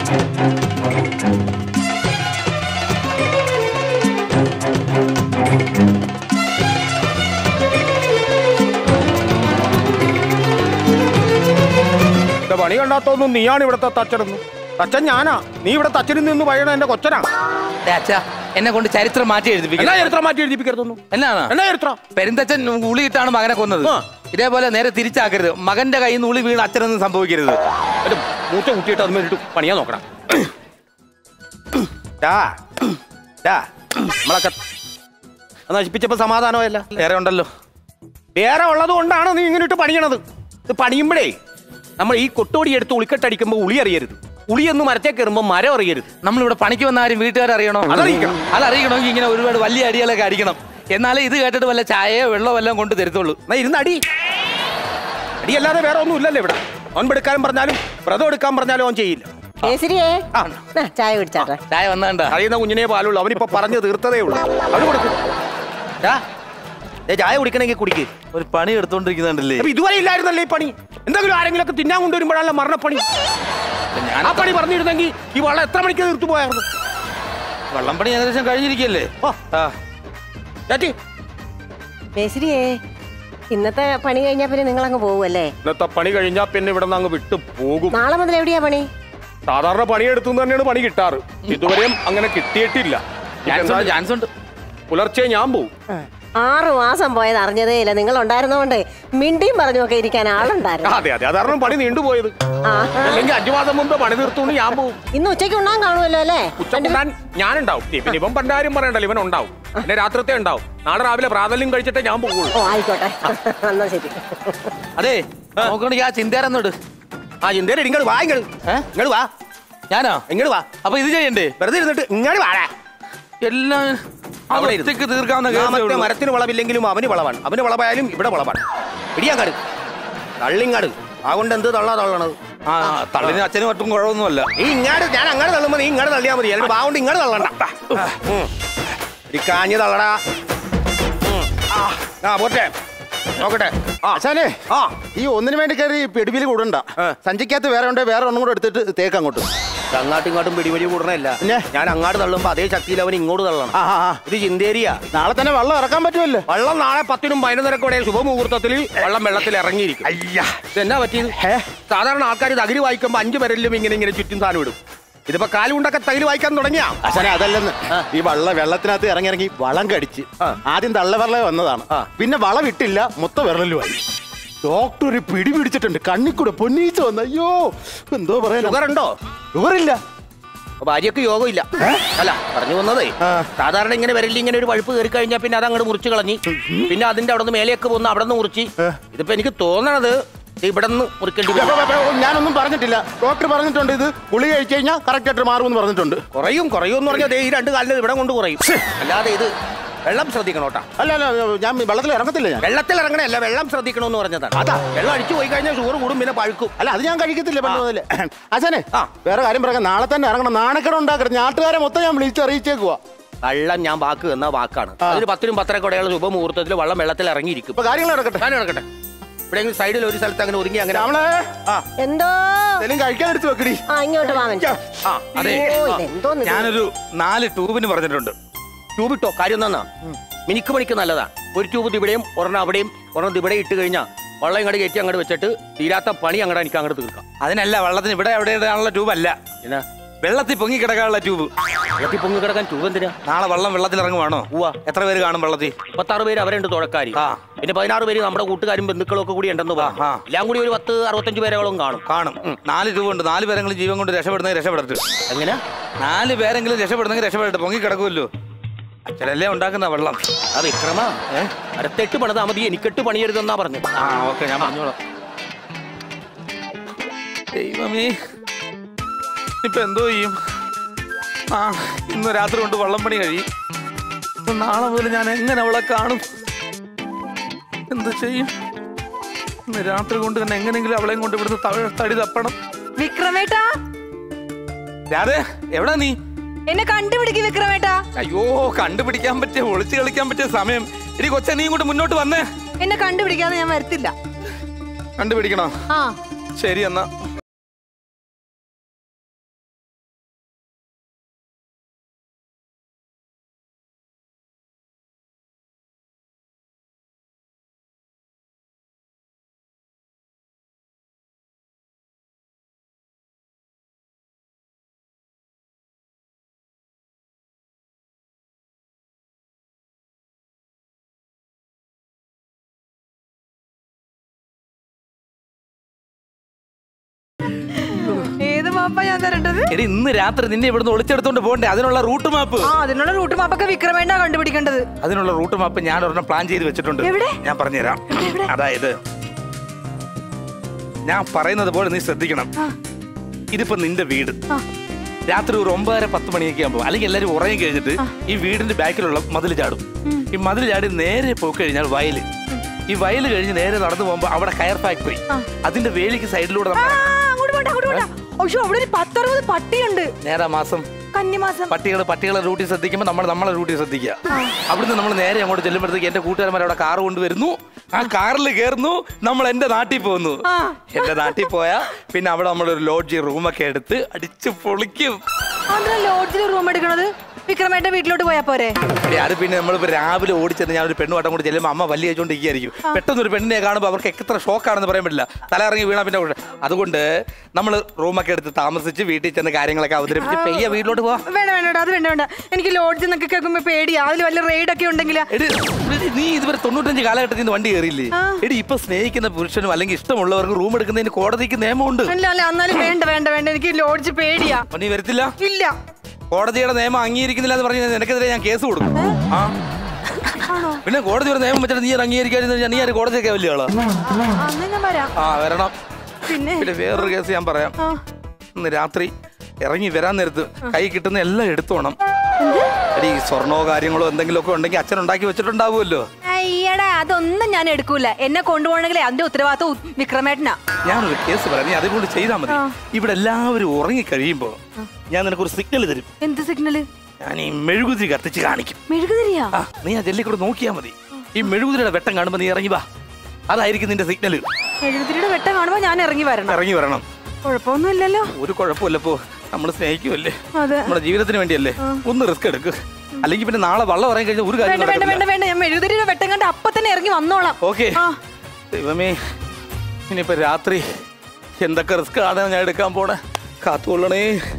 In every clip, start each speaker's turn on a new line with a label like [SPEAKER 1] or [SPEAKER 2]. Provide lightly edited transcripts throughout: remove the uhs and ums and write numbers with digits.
[SPEAKER 1] പണി കണ്ടാത്തൊന്നും നീയാണ് ഇവിടത്തെ തച്ചനെന്ന്. തച്ചൻ ഞാനാ, നീ ഇവിടെ തച്ചനിൽ നിന്ന് പഴയണ എന്റെ കൊച്ചനാ.
[SPEAKER 2] എന്നെ കൊണ്ട് ചരിത്രം മാറ്റി
[SPEAKER 1] എഴുതിപ്പിക്കരുതൊന്നും.
[SPEAKER 2] പെരുന്തച്ഛൻ ഉളിയിട്ടാണ് മകനെ കൊന്നത്. ഇതേപോലെ നേരെ തിരിച്ചാക്കരുത്. മകന്റെ കയ്യിൽ നിന്ന് ഉളി വീണ് അച്ഛനൊന്നും സംഭവിക്കരുത്.
[SPEAKER 1] മൂച്ച കുട്ടിയിട്ട് അത് മേലിട്ട് പണിയാൻ നോക്കണം. നമ്മളൊക്കെ നശിപ്പിച്ചപ്പോ സമാധാനമല്ല.
[SPEAKER 2] വേറെ ഉണ്ടല്ലോ.
[SPEAKER 1] വേറെ ഉള്ളത് കൊണ്ടാണ് നീ ഇങ്ങനെ ഇട്ട് പണിയണത്. ഇത് പണിയുമ്പോഴേ നമ്മൾ ഈ കൊട്ടോടി എടുത്ത് ഉളിക്കെട്ടടിക്കുമ്പോൾ ഉളി അറിയരുത്. ഉളിയൊന്ന് മരത്തെ കയറുമ്പോൾ മരം അറിയരുത്.
[SPEAKER 2] നമ്മളിവിടെ പണിക്ക് വന്ന ആരും വീട്ടുകാരറിയണോ? അതറിയിക്കണമെങ്കിൽ ഇങ്ങനെ ഒരുപാട് വലിയ അടികളൊക്കെ അടിക്കണം. എന്നാലേ ഇത് കേട്ടിട്ട് വല്ല ചായയോ വെള്ളമോ എല്ലാം കൊണ്ട് തരത്തുള്ളൂ.
[SPEAKER 1] എന്നാ ഇരുന്ന് അടി അടിയല്ലാതെ വേറെ ഒന്നും ഇല്ലല്ലോ ഇവിടെ. നോൻപെടുക്കാൻ പറഞ്ഞാലും വ്രതം എടുക്കാൻ പറഞ്ഞാലും അവൻ ചെയ്യില്ല.
[SPEAKER 3] ചായ കുടിച്ചാട്ടെ.
[SPEAKER 2] ചായ വന്നാണ്ട
[SPEAKER 1] അറിയുന്ന കുഞ്ഞിനെ പാലുള്ളൂ. അവനിപ്പോ പറഞ്ഞു തീർത്തതേ ഉള്ളൂ. അവന് കൊടുക്കും. ചായ കുടിക്കണമെങ്കിൽ കുടിക്ക്.
[SPEAKER 2] ഒരു പണി എടുത്തോണ്ടിരിക്കുന്നുണ്ടല്ലേ?
[SPEAKER 1] ഇതുവരെ ഇല്ലായിരുന്നല്ലേ ഈ പണി? എന്തെങ്കിലും ആരെങ്കിലും ഒക്കെ തിന്നാൻ കൊണ്ടുവരുമ്പോഴല്ല മരണപ്പണി. ഞാൻ ആ പണി പറഞ്ഞിരുന്നെങ്കിൽ ഈ വള്ളം എത്ര മണിക്ക് തീർത്തു പോയായിരുന്നു?
[SPEAKER 2] വള്ളം പണി ഏകദേശം കഴിഞ്ഞിരിക്കല്ലേ?
[SPEAKER 3] ഇന്നത്തെ പണി കഴിഞ്ഞാ പിന്നെ നിങ്ങൾ അങ്ങ് പോകുമല്ലേ?
[SPEAKER 1] ഇന്നത്തെ പണി കഴിഞ്ഞാ പിന്നെ ഇവിടെ നിന്ന് അങ്ങ് വിട്ടു പോകും.
[SPEAKER 3] നാളെ മുതൽ എവിടെയാ പണി?
[SPEAKER 1] സാധാരണ പണിയെടുത്തു തന്നെയാണ് പണി കിട്ടാറ്. ഇതുവരെയും അങ്ങനെ കിട്ടിയിട്ടില്ല.
[SPEAKER 2] ചാൻസ് ഉണ്ട്.
[SPEAKER 1] പുലർച്ചെ ഞാൻ പോവും.
[SPEAKER 3] 6 മാസം പോയത് അറിഞ്ഞതേ ഇല്ല. നിങ്ങൾ ഉണ്ടായിരുന്നോണ്ട് മിണ്ടിയും പറഞ്ഞൊക്കെ ഇരിക്കാൻ ആളുണ്ടായിരുന്നു.
[SPEAKER 1] അതെ അതാണ് പണി നീണ്ടുപോയത്. അല്ലെങ്കിൽ 5 മാസം മുമ്പ് പണി തീർത്തുകൊണ്ട് ഞാൻ പോവും.
[SPEAKER 3] ഇന്ന് ഉച്ചയ്ക്ക് ഉണ്ണാൻ കാണുമല്ലോ അല്ലേ?
[SPEAKER 1] ഉച്ചക്കുണ്ണാൻ ഞാനുണ്ടാവും. പിന്നെ ഇവൻ പണ്ടാരും പറയണ്ടല്ലോ, ഇവൻ ഉണ്ടാവും. പിന്നെ രാത്രിത്തെ ഉണ്ടാവും. നാളെ രാവിലെ പ്രാതലും കഴിച്ചിട്ടേ ഞാൻ പോകുള്ളൂ.
[SPEAKER 3] ആയിക്കോട്ടെ, എന്നാ ശരി.
[SPEAKER 2] അതെ നോക്കണെങ്കിൽ ആ ചിന്തയാരെന്നോട്.
[SPEAKER 1] ആ ചിന്തേരെ ഇങ്ങോട്ട് വാ. ഇങ്ങോട്ട് വാ.
[SPEAKER 2] ഞാനോ?
[SPEAKER 1] ഇങ്ങോട്ട് വാ.
[SPEAKER 2] അപ്പൊ ഇത് ചെയ്യണ്ടേ?
[SPEAKER 1] വെറുതെ ഇരുന്നിട്ട് ഇങ്ങോട്ട് വാടാ.
[SPEAKER 2] എല്ലാം തീർക്കാവുന്ന
[SPEAKER 1] മരത്തിന് വളവില്ലെങ്കിലും അവന് വളവാണ്. അവന് വളവായാലും ഇവിടെ വളവാണ്. ഇടിയാങ്കാട് തള്ളിങ്ങാട്. അതുകൊണ്ട് എന്ത് തള്ളണത്?
[SPEAKER 2] തള്ളിന് അച്ഛനും ഒട്ടും കുഴപ്പമൊന്നുമല്ല.
[SPEAKER 1] ഈ ഇങ്ങാട് ഞാൻ അങ്ങോട്ട് തള്ളുമ്പോ നീ ഇങ്ങോട്ട് തള്ളിയാൽ മതി. എന്നിട്ട് ബാവുണ്ട് ഇങ്ങോട്ട് തള്ളണ്ട. കാഞ്ഞ് തള്ളടാ. പോട്ടെ നോക്കട്ടെ.
[SPEAKER 4] ഈ ഒന്നിനു വേണ്ടി കയറി പിടിപിൽ കൂടണ്ട. സഞ്ചിക്കകത്ത് വേറെ ഉണ്ട്, വേറെ ഒന്നും കൂടെ എടുത്തിട്ട് തേക്ക് അങ്ങോട്ട്.
[SPEAKER 1] അങ്ങാട്ടും ഇങ്ങോട്ടും പിടിപിടി കൂടണല്ല. ഞാൻ അങ്ങാട്ട് തള്ളുമ്പോ അതേ ശക്തിയിൽ അവൻ ഇങ്ങോട്ട് തള്ളണം. ഇത് ചിന്തേരിയാ.
[SPEAKER 4] നാളെ തന്നെ വെള്ളം ഇറക്കാൻ പറ്റുമല്ലോ.
[SPEAKER 1] വെള്ളം നാളെ 10-നും 11-നും ശുഭമുഹൂർത്തത്തിൽ വെള്ളത്തിൽ ഇറങ്ങിയിരിക്കും.
[SPEAKER 4] അയ്യാ,
[SPEAKER 1] ഇതെന്നാ പറ്റിയത്? സാധാരണ ആൾക്കാർ തകിരി വായിക്കുമ്പോ 5 പേരെല്ലാം ഇങ്ങനെ ചുറ്റും സാധനം ഇടും. ഇതിപ്പോ കാലുകൊണ്ടൊക്കെ തകിരി വായിക്കാൻ തുടങ്ങിയാ.
[SPEAKER 4] അച്ഛനെ അതല്ലെന്ന്. ഈ വെള്ളത്തിനകത്ത് ഇറങ്ങി വളം കടിച്ച് ആദ്യം തള്ളവിരല വന്നതാണ്. പിന്നെ വളം ഇട്ടില്ല, മൊത്തം വിരലുമായി. ഡോക്ടർ ഒരു പിടി പിടിച്ചിട്ടുണ്ട്. കണ്ണിക്കൂടെ പൊന്നീച്ച വന്ന. അയ്യോ, എന്തോ പറയാ.
[SPEAKER 1] ഷുഗറുണ്ടോ?
[SPEAKER 4] ഷുഗറില്ല.
[SPEAKER 1] ഭാര്യക്ക് യോഗം ഇല്ല. അല്ല പറഞ്ഞു വന്നതേ, സാധാരണ ഇങ്ങനെ വിരലിൽ ഇങ്ങനെ ഒരു പഴുപ്പ് കയറി കഴിഞ്ഞാൽ പിന്നെ അത് അങ്ങോട്ട് മുറിച്ച് കളഞ്ഞ് പിന്നെ അതിന്റെ അവിടെ നിന്ന് മേലേക്ക് പോകുന്ന അവിടെ നിന്ന് മുറിച്ച്. ഇതിപ്പോ എനിക്ക് തോന്നണത് ഇവിടെ നിന്ന് മുറിക്കേണ്ടി വരും.
[SPEAKER 4] ഞാനൊന്നും പറഞ്ഞിട്ടില്ല. ഡോക്ടർ പറഞ്ഞിട്ടുണ്ട് ഇത് ഗുളിക കഴിച്ചു കഴിഞ്ഞാൽ കറക്റ്റ് ആയിട്ട് മാറുമെന്ന് പറഞ്ഞിട്ടുണ്ട്.
[SPEAKER 1] കുറയും എന്ന് പറഞ്ഞാൽ ഈ 2 കാലിലും ഇവിടെ കൊണ്ട് കുറയും. അല്ലാതെ ഇത് വെള്ളം ശ്രദ്ധിക്കണോട്ടാ.
[SPEAKER 4] അല്ല ഞാൻ വെള്ളത്തിൽ ഇറങ്ങത്തില്ല. ഞാൻ
[SPEAKER 1] വെള്ളത്തിൽ ഇറങ്ങണല്ല, വെള്ളം ശ്രദ്ധിക്കണമെന്ന് പറഞ്ഞതാണ്. അതാ വെള്ളം അടിച്ചു പോയി കഴിഞ്ഞാൽ ഷുഗർ കൂടും, പിന്നെ പഴുക്കും.
[SPEAKER 4] അല്ല അത് ഞാൻ കഴിക്കത്തില്ല. പറഞ്ഞതല്ലേ അച്ഛനെ. വേറെ കാര്യം പറയാം. നാളെ തന്നെ ഇറങ്ങണം. നാണക്കേട് ഉണ്ടാക്കരുത്. നാട്ടുകാരെ മൊത്തം ഞാൻ വിളിച്ചറിയിച്ചേക്കുവാ.
[SPEAKER 1] വെള്ളം ഞാൻ വാക്ക് എന്ന വാക്കാണ്. അതിന് 10-നും 10-നും ശുഭമുഹൂർത്തത്തിൽ വെള്ളത്തിൽ ഇറങ്ങിയിരിക്കും.
[SPEAKER 4] ഇപ്പൊ കാര്യങ്ങൾ നടക്കട്ടെ.
[SPEAKER 1] ഇവിടെ സൈഡിൽ ഒരു സ്ഥലത്ത് അങ്ങനെ ഒരുങ്ങി അങ്ങനെ
[SPEAKER 3] എന്തോ
[SPEAKER 4] കഴിക്കാൻ എടുത്ത് വെക്കടി.
[SPEAKER 3] ഇങ്ങോട്ട്
[SPEAKER 2] ഞാനൊരു 4 ട്യൂബിന് പറഞ്ഞിട്ടുണ്ട്.
[SPEAKER 1] ട്യൂബ് ഇട്ടോ. കാര്യം എന്നാ, മിനിക്ക് പണിക്ക് നല്ലതാണ്. ഒരു ട്യൂബ് ഇവിടെയും ഒരെണ്ണം അവിടെയും ഒരെണ്ണം ഇവിടെ ഇട്ട് കഴിഞ്ഞാൽ വെള്ളം ഇങ്ങോട്ട് കയറ്റി അങ്ങോട്ട് വെച്ചിട്ട് തീരാത്ത പണി എനിക്ക് അങ്ങോട്ട് തീർക്കാം.
[SPEAKER 2] അതിനല്ല, വെള്ളത്തിന് ഇവിടെ എവിടെയുള്ള ട്യൂബല്ല.
[SPEAKER 1] എന്നാ
[SPEAKER 2] വെള്ളത്തിൽ പൊങ്ങി കിടക്കാനുള്ള ട്യൂബ്.
[SPEAKER 1] വെള്ളത്തിൽ പൊങ്ങി കിടക്കാൻ ട്യൂബ് എന്തിനാ?
[SPEAKER 2] നാളെ വെള്ളത്തിൽ ഇറങ്ങുവാണോ? എത്ര പേര് കാണും വെള്ളത്തിൽ?
[SPEAKER 1] 36 പേര് അവരുണ്ട് തുഴക്കാരി. പിന്നെ 16 പേര് നമ്മുടെ കൂട്ടുകാരും ബന്ധുക്കളും ഒക്കെ കൂടി ഉണ്ടെന്ന് പറഞ്ഞു. എല്ലാം കൂടി ഒരു 10-65 പേരോളം കാണും.
[SPEAKER 2] 4 ട്യൂബ് ഉണ്ട്. 4 പേരെങ്കിലും ജീവൻ കൊണ്ട് രക്ഷപ്പെടട്ടെ.
[SPEAKER 1] എങ്ങനെ?
[SPEAKER 2] 4 പേരെങ്കിലും രക്ഷപ്പെടട്ടെ. പൊങ്ങി കിടക്കുമല്ലോ. അച്ഛനല്ലേ ഉണ്ടാക്കുന്ന വെള്ളം.
[SPEAKER 1] അത് വിക്രമ അടുത്തെട്ട് പണിതാ മതി, എനിക്കെട്ട് പണിയരുതെന്നാ പറഞ്ഞു.
[SPEAKER 2] ഓക്കെ, ഞാൻ പറഞ്ഞോളാം. ദൈവമേ, ഇപ്പൊ എന്തോ ചെയ്യും? ഇന്ന് രാത്രി കൊണ്ട് വള്ളം പണി കഴിയും. നാളെ മുതൽ ഞാൻ എങ്ങനെ അവളെ കാണും? എന്ത് ചെയ്യും? ഇന്ന് രാത്രി കൊണ്ട് തന്നെ എങ്ങനെങ്കിലും അവളെയും കൊണ്ട് ഇവിടുന്ന് തടി തപ്പണം.
[SPEAKER 5] വിക്രമേട്ടാ,
[SPEAKER 2] എവിടാ നീ?
[SPEAKER 5] എന്നെ കണ്ടുപിടിക്കും വിക്രമേട്ടാ.
[SPEAKER 2] അയ്യോ, കണ്ടുപിടിക്കാൻ പറ്റിയ, ഒളിച്ചു കളിക്കാൻ പറ്റിയ സമയം. ഇനി കൊച്ചെ, നീ ഇങ്ങോട്ട് മുന്നോട്ട് വന്നേ.
[SPEAKER 5] എന്നെ കണ്ടുപിടിക്കാതെ ഞാൻ വരത്തില്ല.
[SPEAKER 2] കണ്ടുപിടിക്കണോ? ശരി എന്നാ.
[SPEAKER 5] ഏത് മാപ്പാ ഞാൻ തരേണ്ടത്?
[SPEAKER 2] എടി ഇന്ന് രാത്രി നിന്നെ ഇവിടുന്ന് ഒളിച്ചെടുത്തോണ്ട് പോകണ്ടേ? അതിനുള്ള റൂട്ട് മാപ്പ്.
[SPEAKER 5] അതിനുള്ള റൂട്ട് മാപ്പൊക്കെ വിക്രമേട്ടനാ കണ്ടുപിടിക്കേണ്ടത്.
[SPEAKER 2] അതിനുള്ള റൂട്ട് മാപ്പ് ഞാൻ ഒരെണ്ണം പ്ലാൻ ചെയ്ത് വെച്ചിട്ടുണ്ട്.
[SPEAKER 5] എവിടെ?
[SPEAKER 2] ഞാൻ പറഞ്ഞുതരാം. അതായത് ഞാൻ പറയുന്നത് പോലെ നീ ശ്രദ്ധിക്കണം. ഇതിപ്പോ നിന്റെ വീട്. രാത്രി ഒരു 9:30-10 മണിയൊക്കെ ആകുമ്പോൾ, അല്ലെങ്കിൽ എല്ലാവരും ഉറങ്ങി കഴിഞ്ഞിട്ട് ഈ വീടിന്റെ ബാക്കിലുള്ള മതിൽ ചാടും. ഈ മതിൽ ചാടി നേരെ പോയി കഴിഞ്ഞാൽ വയല്. ഈ വയല് കഴിഞ്ഞ് നേരെ നടന്നു പോകുമ്പോ അവിടെ കയർ ഫാക്ടറി, അതിന്റെ വേലിക്ക് സൈഡിലൂടെ
[SPEAKER 5] അവിടെ ഒരു 10-60 പട്ടിയുണ്ട്.
[SPEAKER 2] നേരെ മാസം
[SPEAKER 5] കന്നിമാസം
[SPEAKER 2] പട്ടികളെ റൂട്ടി ശ്രദ്ധിക്കുമ്പോൾ നമ്മളെ റൂട്ടി ശ്രദ്ധിക്കുക. അവിടുന്ന് നമ്മൾ നേരെ അങ്ങോട്ട് ചെല്ലുമ്പോഴത്തേക്ക് എന്റെ കൂട്ടുകാരന്മാർ അവിടെ കാറ് കൊണ്ടുവരുന്നു. ആ കാറിൽ കയറുന്നു, നമ്മൾ എന്റെ നാട്ടിൽ പോകുന്നു. എന്റെ നാട്ടിൽ പോയാ പിന്നെ അവിടെ നമ്മളൊരു ലോഡ്ജ് റൂമൊക്കെ എടുത്ത് അടിച്ച് പൊളിക്കും.
[SPEAKER 5] ലോഡ്ജിൽ റൂം എടുക്കണത് വിക്രമേട്ട വീട്ടിലോട്ട് പോയാ പോരെ?
[SPEAKER 2] അത് പിന്നെ നമ്മളിപ്പോ രാവിലെ ഓടിച്ചെന്ന് ഞാൻ ഒരു പെണ്ണുവട്ടം കൂടി ചെല്ലുമ്പോൾ അമ്മ വലിയ വെച്ചോണ്ടിരിക്കുകയായിരിക്കും. പെട്ടെന്ന് ഒരു പെണ്ണിനെ കാണുമ്പോൾ അവർക്ക് എത്ര ഷോക്കാണെന്ന് പറയാൻ പറ്റില്ല. തല ഇറങ്ങി വീണാ പിന്നെ അതുകൊണ്ട് നമ്മൾ റൂമൊക്കെ എടുത്ത് താമസിച്ച് വീട്ടിൽ ചെന്ന് കാര്യങ്ങളൊക്കെ അവതരിപ്പിച്ച് പെയ്യ വീട്ടിലോട്ട് പോവാ.
[SPEAKER 5] വേണ്ട അത് വേണ്ട. എനിക്ക് ലോഡ്ജ് എന്നൊക്കെ കേൾക്കുമ്പോ പേടിയാ. അതിൽ വല്ല റെയ്ഡ് ഒക്കെ ഉണ്ടെങ്കിൽ
[SPEAKER 2] നീ ഇതുവരെ 95 കാലഘട്ടത്തിൽ നിന്ന് വണ്ടി കയറിയില്ലേ? എടി ഇപ്പൊ സ്നേഹിക്കുന്ന പുരുഷനും അല്ലെങ്കിൽ ഇഷ്ടമുള്ളവർക്ക് റൂം എടുക്കുന്നതിന് കോടതിക്ക് നിയമമുണ്ട്.
[SPEAKER 5] അല്ല എന്നാലും വേണ്ട എനിക്ക് ലോഡ്ജ് പേടിയാ.
[SPEAKER 2] നീ വരത്തില്ല?
[SPEAKER 5] ഇല്ല.
[SPEAKER 2] കോടതിയുടെ നിയമം അംഗീകരിക്കുന്നില്ല എന്ന് പറഞ്ഞാൽ നിനക്കെതിരെ ഞാൻ കേസ് കൊടുക്കും. പിന്നെ കോടതി ഒരു നിയമം വെച്ചിട്ട് നീ അംഗീകരിക്കാതിരുന്ന നീ ആര് കോടതിയൊക്കെ വലിയ ആളാ? വരണം. പിന്നെ വേറൊരു കേസ് ഞാൻ പറയാം. ഇന്ന് രാത്രി ഇറങ്ങി വരാൻ നേരത്ത് കൈ കിട്ടുന്ന എല്ലാം എടുത്തോണം. എടി സ്വർണ്ണോ കാര്യങ്ങളോ എന്തെങ്കിലുമൊക്കെ ഉണ്ടെങ്കിൽ അച്ഛൻ ഉണ്ടാക്കി വെച്ചിട്ടുണ്ടാവുമല്ലോ.
[SPEAKER 5] അയ്യടാ അതൊന്നും ഞാൻ എടുക്കൂല. എന്നെ കൊണ്ടുപോകണമെങ്കിൽ അതിന്റെ ഉത്തരവാദിത്വം വിക്രമേട്ടനാ.
[SPEAKER 2] ഞാനൊരു കേസ് പറയാം, നീ അതുകൊണ്ട് ചെയ്താൽ മതി. ഇവിടെ എല്ലാവരും ഉറങ്ങി കഴിയുമ്പോ ഞാൻ നിനക്കൊരു സിഗ്നൽ തരും.
[SPEAKER 5] എന്ത് സിഗ്നല്?
[SPEAKER 2] ഞാൻ ഈ മെഴുകുതിരി കത്തിച്ച് കാണിക്കും.
[SPEAKER 5] മെഴുകുതിരിയാ?
[SPEAKER 2] നീ ആ ജെല്ലിക്കൂടെ നോക്കിയാ മതി. ഈ മെഴുകുതിരിയുടെ വെട്ടം കാണുമ്പോ നീ ഇറങ്ങി വാ. അതായിരിക്കും നിന്റെ സിഗ്നല്.
[SPEAKER 5] മെഴുകുതിരിയുടെ വെട്ടം കാണുമ്പോ ഞാൻ ഇറങ്ങി വരണം. കുഴപ്പമൊന്നുമില്ലല്ലോ.
[SPEAKER 2] ഒരു കുഴപ്പമില്ലപ്പോ നമ്മൾ സ്നേഹിക്കുമല്ലേ, നമ്മുടെ ജീവിതത്തിന് വേണ്ടിയല്ലേ. ഒന്ന് റിസ്ക് എടുക്ക്, അല്ലെങ്കിൽ പിന്നെ നാളെ വള്ളം ഇറങ്ങി കഴിഞ്ഞാൽ ഒരു കാര്യം
[SPEAKER 5] വേണ്ട. ഞാൻ മെഴുകുതിരിയുടെ വെട്ടം കണ്ട് അപ്പൊ തന്നെ ഇറങ്ങി വന്നോളാം.
[SPEAKER 2] ഓക്കെ. ദൈവമേ, ഇനിയിപ്പോ രാത്രി എന്തൊക്കെ റിസ്ക് ആണ് ഞാൻ എടുക്കാൻ പോണേ. കാത്തുകൊള്ളണേ.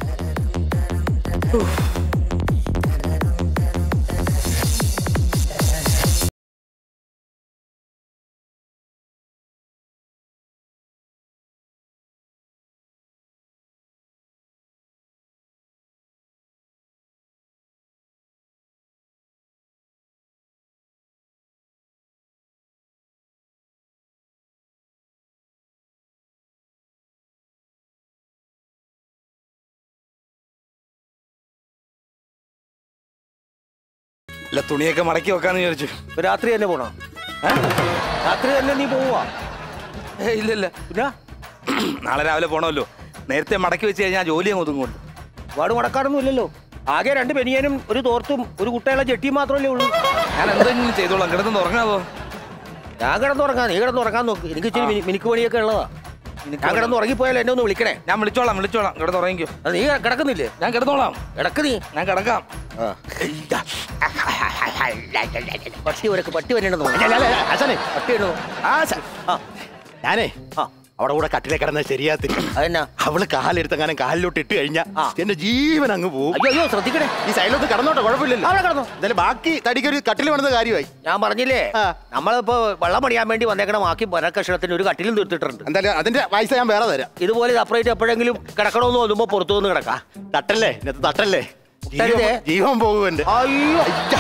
[SPEAKER 2] അല്ല, തുണിയൊക്കെ മടക്കി വെക്കാന്ന് വിചാരിച്ചു.
[SPEAKER 1] രാത്രി തന്നെ പോണോ? രാത്രി തന്നെ നീ പോവാ?
[SPEAKER 2] ഇല്ല, നാളെ രാവിലെ പോണമല്ലോ. നേരത്തെ മടക്കി വെച്ച് കഴിഞ്ഞാൽ ജോലി അങ്ങ് ഒതുങ്ങുകൊണ്ട്.
[SPEAKER 1] ഒരുപാട് മടക്കാറൊന്നും ഇല്ലല്ലോ. ആകെ 2 ബനിയനും ഒരു തോർത്തും ഒരു കുട്ടയുള്ള ചെട്ടിയും മാത്രമല്ലേ ഉള്ളൂ.
[SPEAKER 2] ഞാൻ എന്തെങ്കിലും ചെയ്തോളാം. കിടന്ന് ഉറങ്ങാവോ?
[SPEAKER 1] ഞാൻ കിടന്നുറങ്ങാം, നീ കിടന്നുറങ്ങാൻ നോക്ക്. എനിക്ക് ഇച്ചിരി മിനുക്ക് പണിയൊക്കെ ഉള്ളതാ. ഞാൻ കിടന്ന് ഉറങ്ങിപ്പോയാലോ എന്നെ ഒന്ന് വിളിക്കണേ.
[SPEAKER 2] ഞാൻ വിളിച്ചോളാം. കിടന്ന് ഉറങ്ങിക്കോ.
[SPEAKER 1] നീ കിടക്കുന്നില്ലേ?
[SPEAKER 2] ഞാൻ കിടന്നോളാം.
[SPEAKER 1] കിടക്ക് നീ.
[SPEAKER 2] ഞാൻ കിടക്കാം.
[SPEAKER 1] പട്ടി വരണ്ടെന്ന് പട്ടി ഉണ്ടോ?
[SPEAKER 4] ഞാനേ അവിടെ കൂടെ കട്ടിലെ കിടന്നത് ശരിയാത്തില്ല.
[SPEAKER 1] അതെന്നാ?
[SPEAKER 4] അവള് കാലെടുത്തങ്ങനെ കാലിലോട്ട് ഇട്ട് കഴിഞ്ഞാ എന്റെ ജീവൻ അങ്ങ് പോകും.
[SPEAKER 1] അയ്യോ ശ്രദ്ധിക്കണേ.
[SPEAKER 4] ഈ സൈഡിലോട്ട് കടന്നോട്ടെ, കുഴപ്പമില്ലല്ലോ.
[SPEAKER 1] അവിടെ കിടന്നു.
[SPEAKER 4] എന്തായാലും ബാക്കി തടിക്കൊരു കട്ടിൽ വേണമെന്ന കാര്യമായി.
[SPEAKER 1] ഞാൻ പറഞ്ഞില്ലേ, നമ്മളിപ്പോ വെള്ളം പണിയാൻ വേണ്ടി വന്നേക്കണ ബാക്കി മരക്കഷണത്തിന് ഒരു കട്ടിലും തീർത്തിട്ടുണ്ട്.
[SPEAKER 4] എന്തായാലും അതിന്റെ പൈസ ഞാൻ വേറെ തരാം.
[SPEAKER 1] ഇതുപോലെ സെപ്പറേറ്റ് എപ്പോഴെങ്കിലും കിടക്കണമെന്ന് തോന്നുമ്പോ പുറത്തു നിന്ന് കിടക്കാം.
[SPEAKER 4] തട്ടല്ലേ ഇന്നത്തെ തട്ടല്ലേ, ജീവൻ പോകും എന്റെ.
[SPEAKER 1] അയ്യോ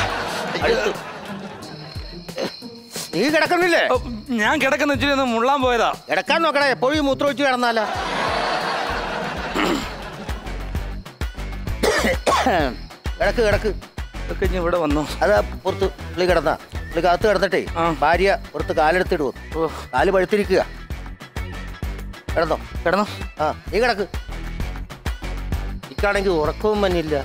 [SPEAKER 1] നീ കിടക്കുന്നില്ലേ?
[SPEAKER 2] ഞാൻ കിടക്കുന്ന ഇച്ചിരി ഒന്ന് മുള്ളാൻ പോയതാ.
[SPEAKER 1] കിടക്കാൻ നോക്കണേ, എപ്പോഴും മൂത്രം ഒഴിച്ച് കിടന്നാല. കിടക്ക്
[SPEAKER 2] ഇവിടെ വന്നു.
[SPEAKER 1] അതാ പുറത്ത് പുള്ളി കിടന്ന പുള്ളിക്ക് അകത്ത് കിടന്നിട്ടേ ഭാര്യ പുറത്ത് കാലെടുത്തിടുവോ, കാല് പഴുത്തിരിക്കുക. കിടന്നോ? നീ കിടക്ക്. എനിക്കാണെങ്കിൽ ഉറക്കവും മഞ്ഞില്ല.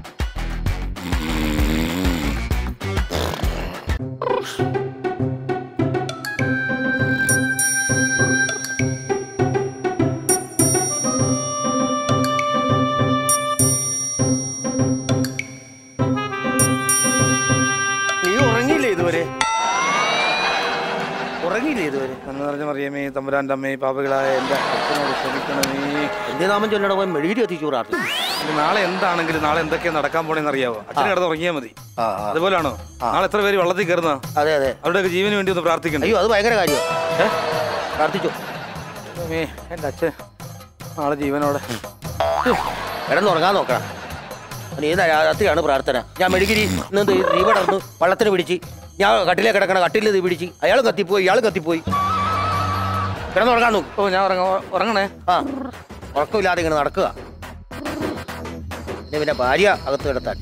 [SPEAKER 2] മറിയമേ, തമ്പുരാന്റെ അമ്മേ, പാപികളായ എന്റെ അച്ഛനോട് ക്ഷമിക്കണമേ.
[SPEAKER 1] എന്റെ നാമം ചൊല്ലട പോയി മെഴുകിരി എത്തിച്ചൂറാറ്.
[SPEAKER 2] നാളെ എന്താണെങ്കിലും നാളെ എന്തൊക്കെയാ നടക്കാൻ പോണെന്ന് അറിയാവോ? അച്ഛനെ കിടന്ന് ഉറങ്ങിയാൽ മതി. അതുപോലാണോ? നാളെ എത്ര പേര് വെള്ളത്തിൽ കയറുന്ന?
[SPEAKER 1] അതെ
[SPEAKER 2] അവരുടെയൊക്കെ ജീവന് വേണ്ടി ഒന്ന് പ്രാർത്ഥിക്കണം.
[SPEAKER 1] അയ്യോ അത് ഭയങ്കര കാര്യം. പ്രാർത്ഥിച്ചു.
[SPEAKER 2] എന്റെ അച്ഛൻ നാളെ ജീവനോടെ
[SPEAKER 1] കിടന്നുറങ്ങാൻ നോക്കണം. ഏത് രാത്രിയാണ് പ്രാർത്ഥന. ഞാൻ മെഴുകിരി ഇന്ന് തീ പടർന്നു, വള്ളത്തിന് പിടിച്ച്, ഞാൻ കട്ടിലേ കിടക്കണ കട്ടിലിൽ തീ പിടിച്ച്, അയാളും കത്തിപ്പോയി, ഇയാളും കത്തിപ്പോയി. കിടന്നുറങ്ങാൻ നോക്കും.
[SPEAKER 2] ഓ ഞാൻ ഉറങ്ങണേ.
[SPEAKER 1] ആ ഉറക്കമില്ലാതെ ഇങ്ങനെ നടക്കുക. പിന്നെ ഭാര്യ അകത്ത് കിടത്താൻ.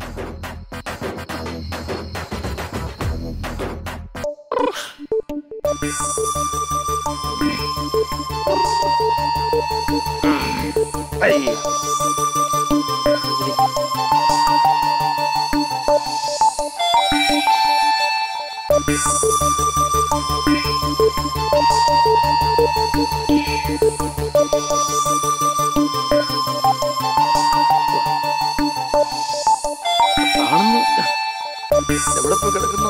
[SPEAKER 2] എവിടെ പോയി കിടക്കുന്നോ?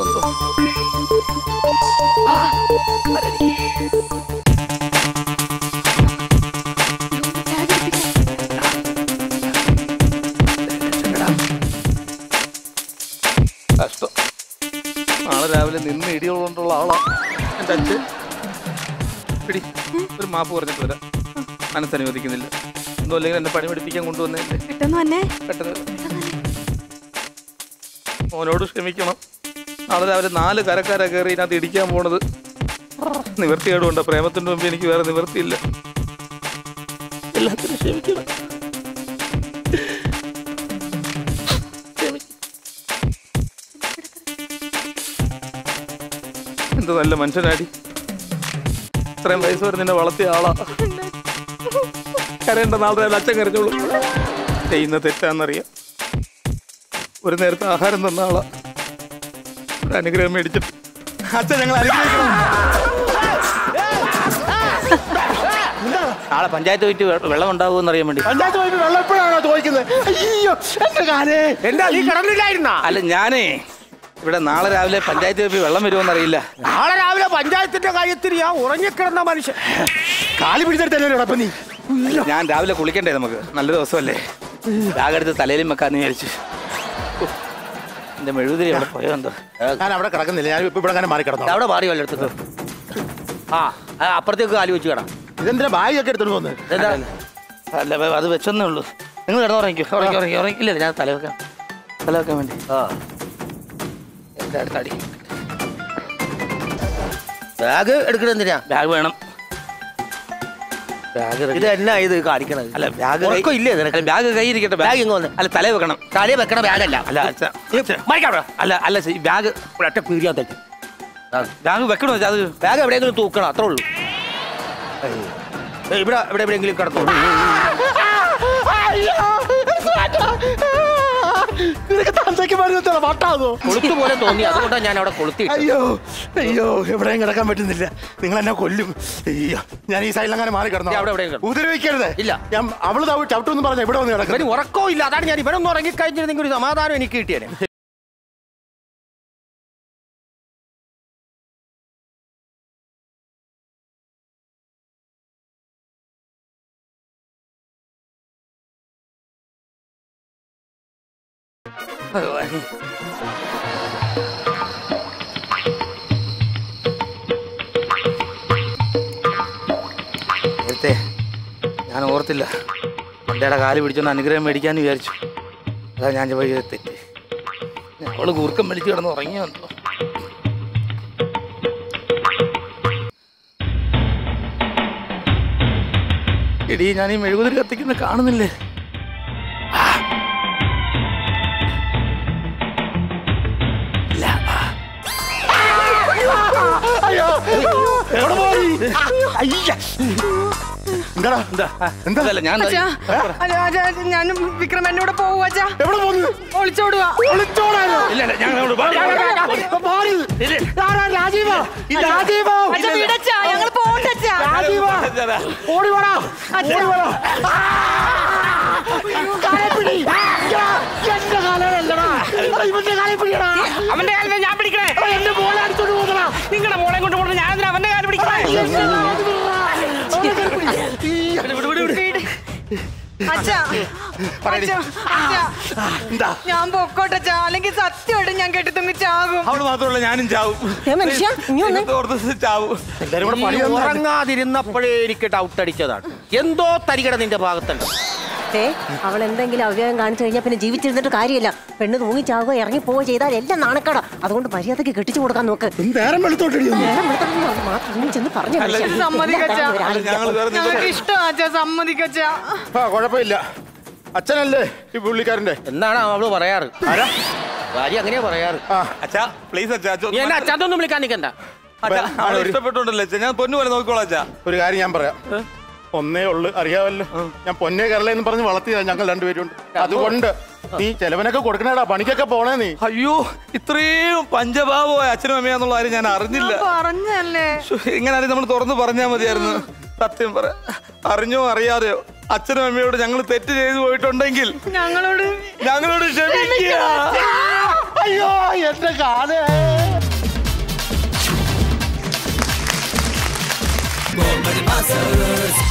[SPEAKER 2] കഷ്ടം. നാളെ രാവിലെ നിന്ന് ഇടികൊണ്ടുള്ള ആളാ എൻ്റെ അച്ഛൻ. പിടി, ഒരു മാപ്പ് പറഞ്ഞിട്ട് വരാം. മനസ്സനുവദിക്കുന്നില്ല. ഒന്നും അല്ലെങ്കിൽ എന്നെ പണി പഠിപ്പിക്കാൻ കൊണ്ടുവന്നല്ലേ. പെട്ടെന്ന് മോനോട് ക്ഷമിക്കണം. നാളെ രാവിലെ 4 കരക്കാരാ കയറി ഇതിനകത്ത് ഇടിക്കാൻ പോണത്. നിവർത്തികേടുണ്ട്. പ്രേമത്തിൻ്റെ മുമ്പ് എനിക്ക് വേറെ നിവർത്തിയില്ല. എല്ലാത്തിനും ക്ഷമിക്കണം. എന്ത് നല്ല മനുഷ്യനാടി. ഇത്രയും വയസ്സ് വരെ നിന്നെ വളർത്തിയ ആളാ. കരയേണ്ട നാളെ രാവിലെ അച്ഛൻ കരഞ്ഞോളൂ. ചെയ്യുന്ന തെറ്റാന്നറിയാം. ഒരു നേരത്തെ ആഹാരം തന്ന ആളാ. ഒരു അനുഗ്രഹം മേടിച്ചിട്ട് അച്ഛൻ ഞങ്ങൾ അനുഗ്രഹിക്കണം.
[SPEAKER 1] നാളെ പഞ്ചായത്ത് പോയിട്ട് വെള്ളം ഉണ്ടാവുമെന്ന് അറിയാൻ വേണ്ടി.
[SPEAKER 4] പഞ്ചായത്ത് പോയിട്ട് വെള്ളം എപ്പോഴാണോ ചോദിക്കുന്നത്? അയ്യോ എന്റെ കാലേ.
[SPEAKER 1] എന്താ നീ കിടന്നില്ലായിരുന്നാ?
[SPEAKER 2] അല്ല ഞാനേ ഇവിടെ നാളെ രാവിലെ പഞ്ചായത്ത് പോയി വെള്ളം വരുമോന്ന് അറിയില്ല.
[SPEAKER 1] നാളെ രാവിലെ പഞ്ചായത്തിന്റെ കാര്യത്തിൽ ഞാൻ ഉറങ്ങിക്കിടന്ന മനുഷ്യൻ.
[SPEAKER 4] കാലി പിടിച്ചെടുത്തല്ലേ അപ്പൊ നീ?
[SPEAKER 2] ഞാൻ രാവിലെ കുളിക്കണ്ടേ? നമുക്ക് നല്ല ദിവസമല്ലേ. ബാഗെടുത്ത് തലയിലും വെക്കാന്ന് വിചാരിച്ചു. എന്റെ മെഴുകുതിരി അവിടെ പോയോ എന്തോ.
[SPEAKER 4] ഞാൻ അവിടെ കിടക്കുന്നില്ല. ഞാൻ ഇപ്പൊ ഇവിടെ അങ്ങനെ മാറി കിടന്നു.
[SPEAKER 1] അവിടെ മാറി വല്ലയിടത്ത്. ആ അപ്പുറത്തേക്ക് കാലി വെച്ച് കിടാം.
[SPEAKER 4] ഇതെന്തിനാ ബാഗ് ഒക്കെ എടുത്തോണ്ട് പോകുന്നത്?
[SPEAKER 1] എന്താ?
[SPEAKER 2] അല്ല അത് വെച്ചൊന്നേ ഉള്ളൂ. നിങ്ങൾ കിടന്നുറങ്ങിക്കോ. ഉറങ്ങിക്കില്ല. ഞാൻ തല വെക്കാൻ വേണ്ടി.
[SPEAKER 1] ആ
[SPEAKER 2] എൻ്റെ അടുത്ത് അടി.
[SPEAKER 1] ബാഗ് എടുക്കണ എന്തിനാ?
[SPEAKER 2] ബാഗ് വേണം. ബാഗ്
[SPEAKER 1] ഇത് എന്നാ ഇത് കാണിക്കണത്?
[SPEAKER 2] അല്ല ബാഗ്
[SPEAKER 1] ഇല്ലേ നിനക്ക്?
[SPEAKER 2] അല്ല ബാഗ് കൈ ഇരിക്കട്ടെ.
[SPEAKER 1] ബാഗ് ഇങ്ങ് വന്ന്.
[SPEAKER 2] അല്ല തലേ വെക്കണം.
[SPEAKER 1] തലേ വെക്കണ ബാഗല്ല.
[SPEAKER 2] അല്ല അച്ഛാ അല്ല അല്ല ഈ ബാഗ്
[SPEAKER 1] ഒറ്റ പീടിയാൻ തെറ്റ്.
[SPEAKER 2] ബാഗ് വെക്കണോ? അത്
[SPEAKER 1] ബാഗ് എവിടെയെങ്കിലും തൂക്കണം, അത്രേ ഉള്ളൂ. ഇവിടെ എവിടെയെങ്കിലും കിടന്നു. കൊളുത്തു പോലെ തോന്നി, അതുകൊണ്ടാണ് ഞാൻ അവിടെ കൊളുത്തി.
[SPEAKER 4] അയ്യോ അയ്യോ എവിടെയും കിടക്കാൻ പറ്റുന്നില്ല. നിങ്ങൾ എന്നെ കൊല്ലും. അയ്യോ ഞാൻ ഈ സൈഡിൽ അങ്ങനെ മാറി കിടന്നു. ഉപദ്രവിക്കരുത്.
[SPEAKER 1] ഇല്ല.
[SPEAKER 4] ഞാൻ അവള് ചവിട്ടെന്ന് പറഞ്ഞ ഇവിടെ വന്ന് കിടക്കും.
[SPEAKER 1] ഉറക്കവും ഇല്ല. അതാണ് ഞാൻ ഇവിടെ ഒന്ന് ഉറങ്ങിക്കഴിഞ്ഞിരുന്നെങ്കിൽ ഒരു സമാധാനം എനിക്ക് കിട്ടിയേനെ.
[SPEAKER 2] നേരത്തെ ഞാൻ ഓർത്തില്ല. പണ്ടയുടെ കാല് പിടിച്ചൊന്ന് അനുഗ്രഹം മേടിക്കാന്ന് വിചാരിച്ചു. അതാ ഞാൻ പോയി തെറ്റ്. അവള് കൂർക്കം വലിച്ചു കിടന്ന് ഉറങ്ങിയോ എന്തോ. എടീ ഞാൻ ഈ മെഴുകുതിരി കത്തിക്കുന്ന കാണുന്നില്ലേ?
[SPEAKER 5] ഞാൻ വിക്രം എന്നോട് പോവുക.
[SPEAKER 4] എവിടെ പോകുന്നു?
[SPEAKER 5] ഒളിച്ചോടുക. ഞങ്ങൾ പോകണ്ടച്ചാ. അവന്റെ കാലം ഞാൻ പിടിക്കണേ. എന്റെ മോളെ അടുത്തോട്ട് പോകണ. നിങ്ങളുടെ മോളെ കൊണ്ട് പോകണം. ഞാൻ അവന്റെ കാലം പിടിക്കണേ. അച്ഛാ
[SPEAKER 6] ഞാൻ പൊക്കോട്ടെ അല്ലെങ്കിൽ സത്യമായിട്ട് ഞാൻ കെട്ടിത്തങ്ങ് ചാകും.
[SPEAKER 2] അവള് മാത്രമല്ല ഞാനും ചാവും. ചാവും.
[SPEAKER 1] ഉറങ്ങാതിരുന്നപ്പോഴേ എനിക്ക് ഡൗട്ട് അടിച്ചതാണ്. എന്തോ തരികട നിന്റെ ഭാഗത്തുണ്ട്.
[SPEAKER 3] അവൾ എന്തെങ്കിലും അവ്യയം കാണിച്ചു കഴിഞ്ഞാൽ പിന്നെ ജീവിച്ചിരുന്നിട്ട് കാര്യമില്ല. പെണ്ണ് തൂങ്ങിച്ചാകുകയോ ഇറങ്ങി പോവുകയോ ചെയ്താൽ എല്ലാം നാണക്കട. അതുകൊണ്ട് മര്യാദക്ക് കെട്ടിച്ചു കൊടുക്കാൻ നോക്ക്.
[SPEAKER 4] കുഴപ്പമില്ല, അച്ഛനല്ലേ ഈ പുള്ളിക്കാരന്റെ.
[SPEAKER 1] എന്നാണ് അവള് പറയാറ്. ഭാര്യ അങ്ങനെയാ പറയാറ്.
[SPEAKER 2] അച്ഛാ പ്ലീസ് അച്ഛാ,
[SPEAKER 1] എന്നെ അച്ഛാത്തൊന്നും വിളിക്കാൻ നിൽക്കണ്ട.
[SPEAKER 2] ഇഷ്ടപ്പെട്ടുണ്ടല്ലേ ഞാൻ പൊന്നു പോലെ നോക്കിക്കോളാം അച്ഛാ.
[SPEAKER 4] ഒരു കാര്യം ഞാൻ പറയാം, ഒന്നേ ഉള്ളു അറിയാവല്ലോ. ഞാൻ പൊന്നേ കരളെന്ന് പറഞ്ഞ് വളർത്തിയതാ ഞങ്ങൾ രണ്ടുപേരും. അതുകൊണ്ട് നീ ചെലവനൊക്കെ കൊടുക്കണേടാ, പണിക്കൊക്കെ പോണേ നീ.
[SPEAKER 2] അയ്യോ, ഇത്രയും പഞ്ചഭാവമായ അച്ഛനും അമ്മയാന്നുള്ള കാര്യം ഞാൻ അറിഞ്ഞില്ല.
[SPEAKER 6] പറഞ്ഞല്ലേ
[SPEAKER 2] ഇങ്ങനെ നമ്മൾ തുറന്നു പറഞ്ഞാൽ മതിയായിരുന്നു. സത്യം പറ, അറിഞ്ഞോ അറിയാതെയോ അച്ഛനും അമ്മയോട് ഞങ്ങൾ തെറ്റ് ചെയ്തു പോയിട്ടുണ്ടെങ്കിൽ ഞങ്ങളോട് ക്ഷമിക്കുക.
[SPEAKER 4] അയ്യോ എന്റെ കാലേ.